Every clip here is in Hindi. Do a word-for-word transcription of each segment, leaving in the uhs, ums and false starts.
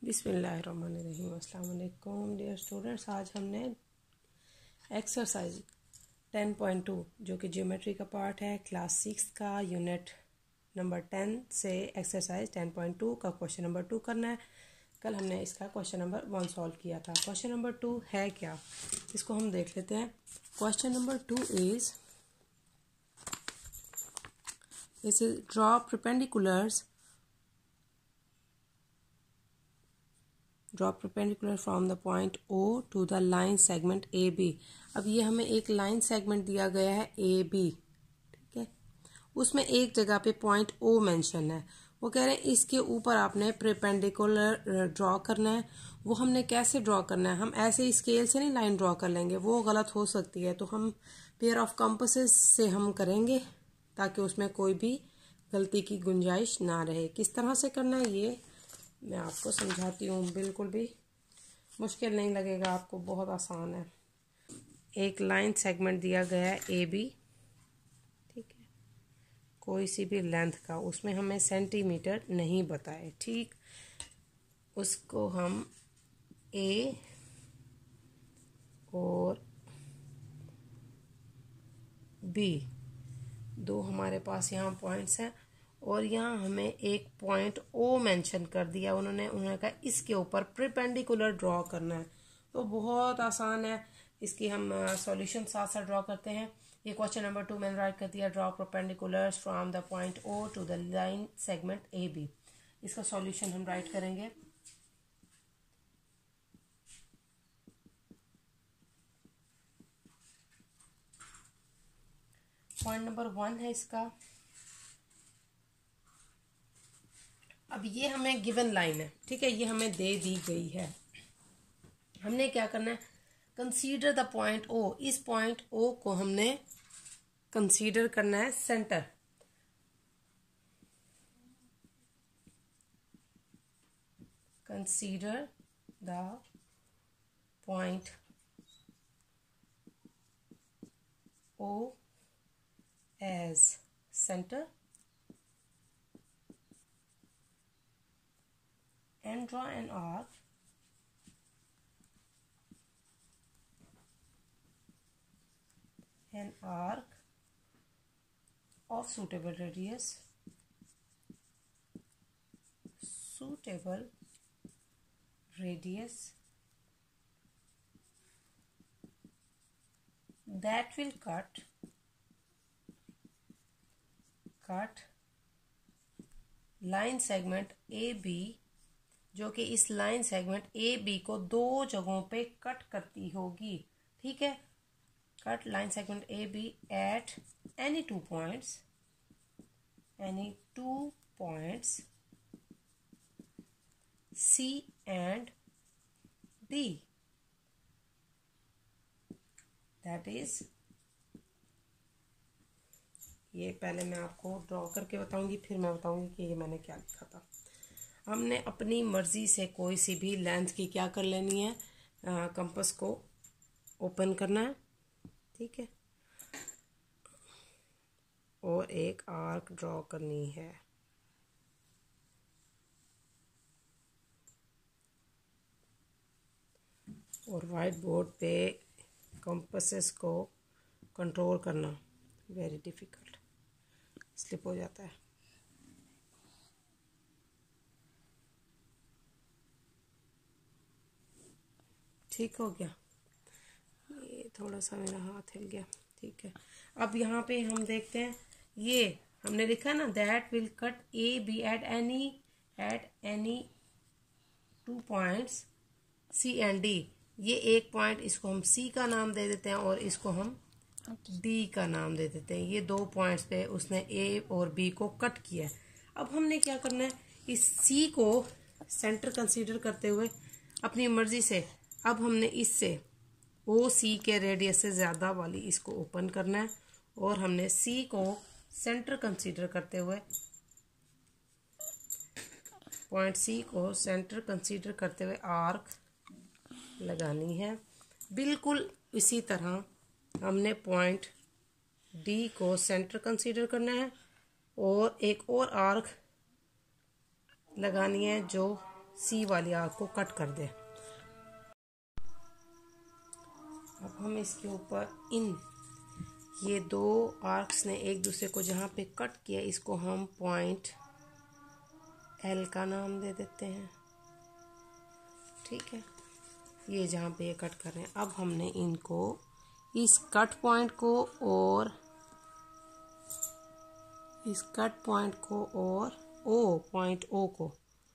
बिस्मिल्लाहिर्रहमानिर्रहीम। अस्सलाम वालेकुम डियर स्टूडेंट्स। आज हमने एक्सरसाइज टेन पॉइंट टू जो कि ज्योमेट्री का पार्ट है क्लास सिक्स का यूनिट नंबर टेन से एक्सरसाइज टेन पॉइंट टू का क्वेश्चन नंबर टू करना है। कल हमने इसका क्वेश्चन नंबर वन सॉल्व किया था। क्वेश्चन नंबर टू है क्या, इसको हम देख लेते हैं। Question number two is this is draw perpendiculars draw perpendicular from the point O to the line segment A B। अब ये हमें एक लाइन सेगमेंट दिया गया है A B, ठीक है। उसमें एक जगह पे पॉइंट O मेंशन है। वो कह रहे हैं इसके ऊपर आपने परपेंडिकुलर ड्रॉ करना है। वो हमने कैसे ड्रॉ करना है, हम ऐसे ही स्केल से नहीं लाइन ड्रॉ कर लेंगे, वो गलत हो सकती है। तो हम पेयर ऑफ कंपासेस से हम करेंगे ताकि उसमें कोई भी गलती की गुंजाइश ना रहे। किस तरह से करना है ये मैं आपको समझाती हूँ। बिल्कुल भी मुश्किल नहीं लगेगा आपको, बहुत आसान है। एक लाइन सेगमेंट दिया गया है ए बी, ठीक है, कोई सी भी लेंथ का, उसमें हमें सेंटीमीटर नहीं बताए, ठीक। उसको हम ए और बी दो हमारे पास यहाँ पॉइंट्स हैं और यहाँ हमें एक पॉइंट O मेंशन कर दिया उन्होंने। उन्होंने कहा इसके ऊपर परपेंडिकुलर ड्रॉ करना है। तो बहुत आसान है, इसकी हम सॉल्यूशन साथ साथ ड्रॉ करते हैं। ये क्वेश्चन नंबर टू मैंने राइट कर दिया, draw perpendiculars from the point O to the line segment A B। इसका सॉल्यूशन हम राइट करेंगे। पॉइंट नंबर वन है इसका। अब ये हमें गिवन लाइन है, ठीक है, ये हमें दे दी गई है। हमने क्या करना है, कंसीडर द पॉइंट O। इस पॉइंट O को हमने कंसीडर करना है centre. Consider the point O as center and draw an arc an arc of suitable radius suitable radius that will cut cut line segment A B, जो कि इस लाइन सेगमेंट ए बी को दो जगहों पे कट करती होगी, ठीक है। Cut line segment A B at any two points any two points C and D. That is, ये पहले मैं आपको ड्रॉ करके बताऊंगी, फिर मैं बताऊंगी कि ये मैंने क्या लिखा था। हमने अपनी मर्जी से कोई सी भी लेंथ की क्या कर लेनी है, कंपास को ओपन करना है, ठीक है, और एक आर्क ड्रॉ करनी है। और वाइट बोर्ड पे कंपासेस को कंट्रोल करना वेरी डिफिकल्ट, स्लिप हो जाता है। ठीक हो गया, ये थोड़ा सा मेरा हाथ हिल गया, ठीक है। अब यहाँ पे हम देखते हैं, ये हमने लिखा ना that will cut A B at any at any two points C and D. ये एक पॉइंट, इसको हम सी का नाम दे देते हैं और इसको हम डी का नाम दे देते हैं। ये दो पॉइंट्स पे उसने ए और बी को कट किया है। अब हमने क्या करना है, इस सी को सेंटर कंसीडर करते हुए अपनी मर्जी से अब हमने इससे ओ सी के रेडियस से ज़्यादा वाली इसको ओपन करना है और हमने सी को सेंटर कंसीडर करते हुए पॉइंट सी को सेंटर कंसीडर करते हुए आर्क लगानी है। बिल्कुल इसी तरह हमने पॉइंट डी को सेंटर कंसीडर करना है और एक और आर्क लगानी है जो सी वाली आर्क को कट कर दे। अब हम इसके ऊपर इन ये दो आर्क्स ने एक दूसरे को जहाँ पे कट किया, इसको हम पॉइंट एल का नाम दे देते हैं। ठीक है, ये जहाँ पे ये कट कर रहे हैं, अब हमने इनको इस कट पॉइंट को और इस कट पॉइंट को और ओ पॉइंट ओ को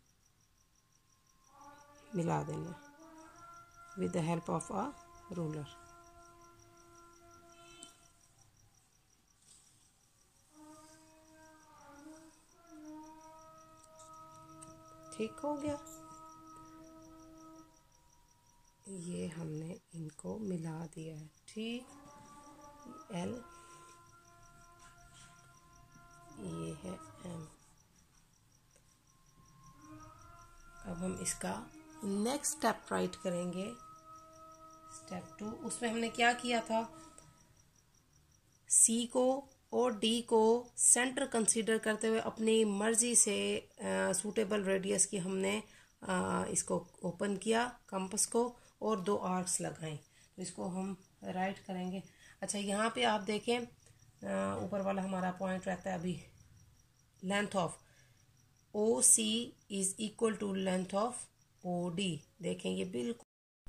मिला देना with the help of a ruler. ठीक हो गया, ये हमने इनको मिला दिया है। ठीक, एल, ये है एम। अब हम इसका नेक्स्ट स्टेप राइट करेंगे, स्टेप टू। उसमें हमने क्या किया था, सी को और डी को सेंटर कंसीडर करते हुए अपनी मर्जी से सूटेबल रेडियस की हमने आ, इसको ओपन किया कंपास को और दो आर्क्स लगाए। तो इसको हम राइट करेंगे। अच्छा, यहाँ पे आप देखें ऊपर वाला हमारा पॉइंट रहता है अभी length of O C is equal to length of O D. देखें ये बिल्कुल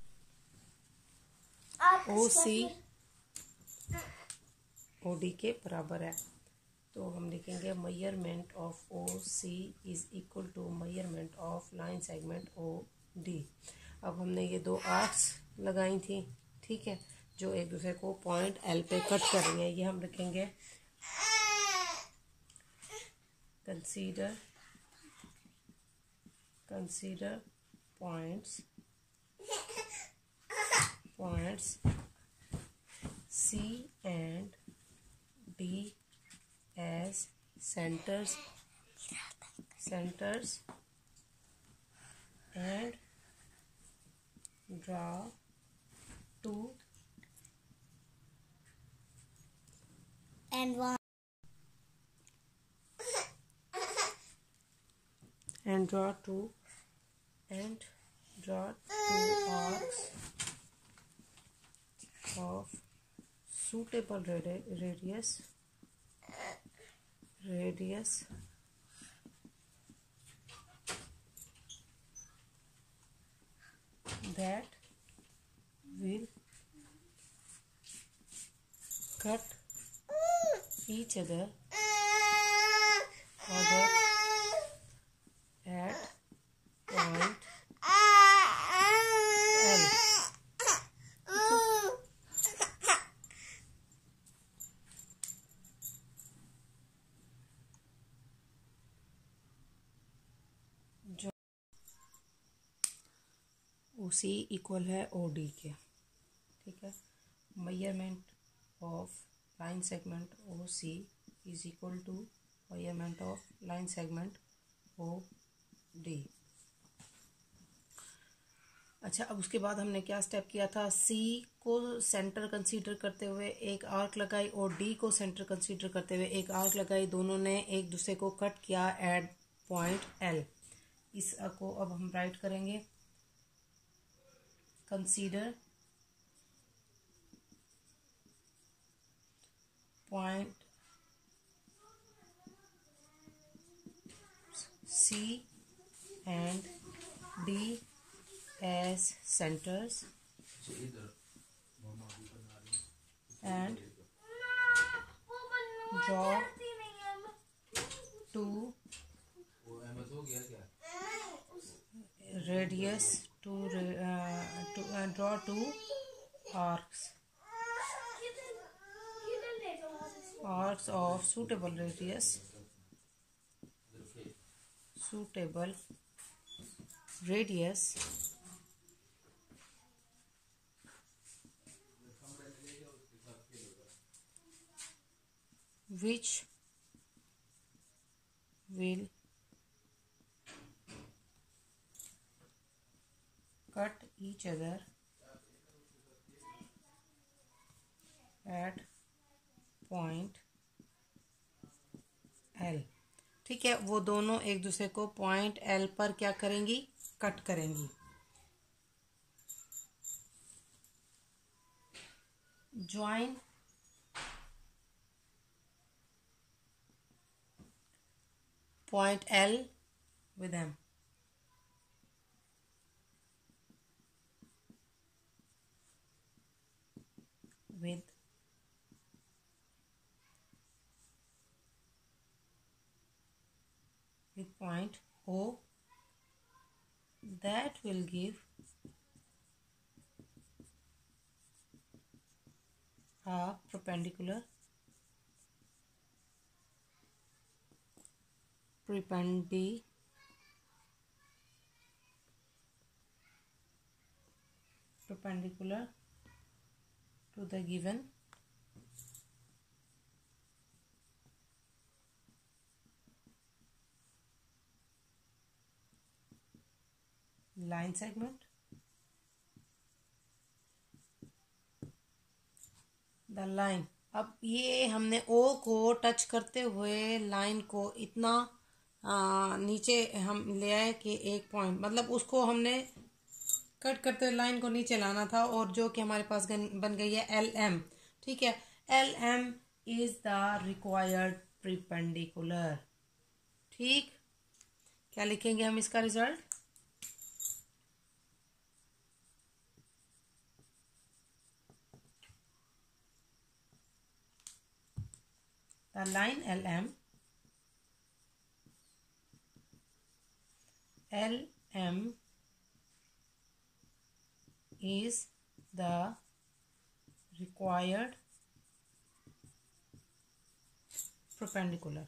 ओ सी ओ डी के बराबर है। तो हम लिखेंगे measurement of O C is equal to measurement of line segment O D. अब हमने ये दो आर्क्स लगाई थी, ठीक है, जो एक दूसरे को पॉइंट एल पे कट कर रही हैं। ये हम लिखेंगे consider consider points points C and D as centers centers and draw two and one and draw two and draw two arcs of suitable radi- radius radius that will cut each other other at point L. O C equal है ओ डी के, ठीक है। Measurement of line segment O C is equal to measurement of line segment O D. अच्छा, अब उसके बाद हमने क्या स्टेप किया था, सी को सेंटर कंसीडर करते हुए एक आर्क लगाई और डी को सेंटर कंसीडर करते हुए एक आर्क लगाई। दोनों ने एक दूसरे को कट किया एट पॉइंट एल। इस को अब हम राइट करेंगे, consider point C and D as centers and draw two radius to uh, to uh, draw two arcs arcs of suitable radius suitable radius which will cut each other at point L। ठीक है, वो दोनों एक दूसरे को पॉइंट L पर क्या करेंगी, कट करेंगी। Join point L with M. With with point O, that will give a perpendicular perpendi perpendicular to the given line segment. The line, अब ये हमने O को टच करते हुए लाइन को इतना आ, नीचे हम ले आए कि एक पॉइंट, मतलब उसको हमने कट करते हुए लाइन को नीचे लाना था, और जो कि हमारे पास बन गई है एल एम। ठीक है, L M is the required perpendicular. ठीक, क्या लिखेंगे हम इसका result? The line L M L M is the required perpendicular.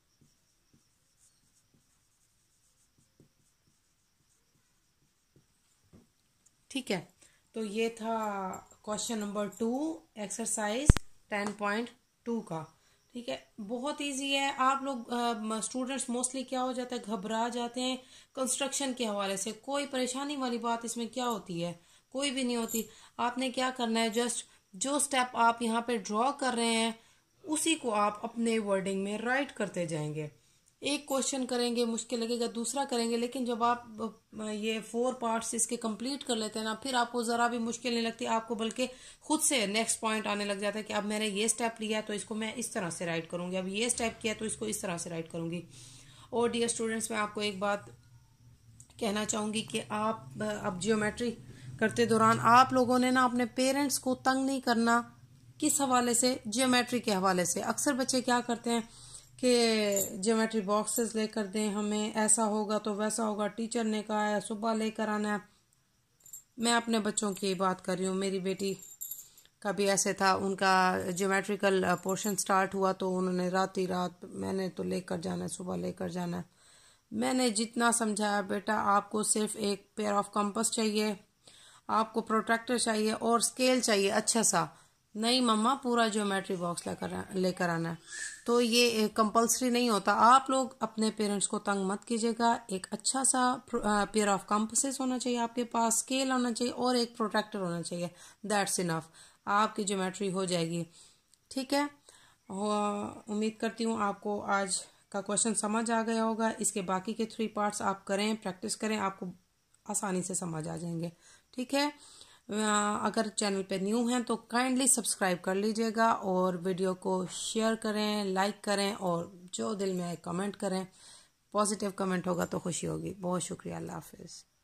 ठीक है, तो ये था question number two, exercise ten point two का। ठीक है, बहुत इजी है। आप लोग स्टूडेंट्स मोस्टली क्या हो जाता है, घबरा जाते हैं कंस्ट्रक्शन के हवाले से। कोई परेशानी वाली बात इसमें क्या होती है? कोई भी नहीं होती। आपने क्या करना है, जस्ट जो स्टेप आप यहाँ पे ड्रॉ कर रहे हैं उसी को आप अपने वर्डिंग में राइट करते जाएंगे। एक क्वेश्चन करेंगे, मुश्किल लगेगा, दूसरा करेंगे, लेकिन जब आप ये फोर पार्ट्स इसके कंप्लीट कर लेते हैं ना, फिर आपको जरा भी मुश्किल नहीं लगती। आपको बल्कि खुद से नेक्स्ट पॉइंट आने लग जाता है कि अब मैंने ये स्टेप लिया तो इसको मैं इस तरह से राइट करूंगी, अब ये स्टेप किया तो इसको इस तरह से राइट करूंगी। और डियर स्टूडेंट्स, मैं आपको एक बात कहना चाहूंगी कि आप अब जियोमेट्री करते दौरान आप लोगों ने ना अपने पेरेंट्स को तंग नहीं करना। किस हवाले से? जियोमेट्री के हवाले से। अक्सर बच्चे क्या करते हैं कि ज्योमेट्री बॉक्सेस लेकर दें, हमें ऐसा होगा तो वैसा होगा, टीचर ने कहा है सुबह लेकर आना है। मैं अपने बच्चों की बात कर रही हूँ, मेरी बेटी का भी ऐसे था। उनका ज्योमेट्रिकल पोर्शन स्टार्ट हुआ तो उन्होंने रात ही रात मैंने तो लेकर जाना है, सुबह लेकर जाना है। मैंने जितना समझाया, बेटा आपको सिर्फ एक पेयर ऑफ कंपास चाहिए, आपको प्रोट्रैक्टर चाहिए और स्केल चाहिए अच्छा सा। नहीं मम्मा, पूरा ज्योमेट्री बॉक्स लेकर लेकर आना है। तो ये कंपलसरी नहीं होता। आप लोग अपने पेरेंट्स को तंग मत कीजिएगा। एक अच्छा सा पेयर ऑफ कंपासेस होना चाहिए आपके पास, स्केल होना चाहिए और एक प्रोट्रैक्टर होना चाहिए। दैट्स इनफ, आपकी ज्योमेट्री हो जाएगी। ठीक है, उम्मीद करती हूँ आपको आज का क्वेश्चन समझ आ गया होगा। इसके बाकी के थ्री पार्ट्स आप करें, प्रैक्टिस करें, आपको आसानी से समझ आ जाएंगे। ठीक है, अगर चैनल पे न्यू हैं तो काइंडली सब्सक्राइब कर लीजिएगा और वीडियो को शेयर करें, लाइक करें और जो दिल में आए कमेंट करें। पॉजिटिव कमेंट होगा तो खुशी होगी। बहुत शुक्रिया, अल्लाह हाफिज़।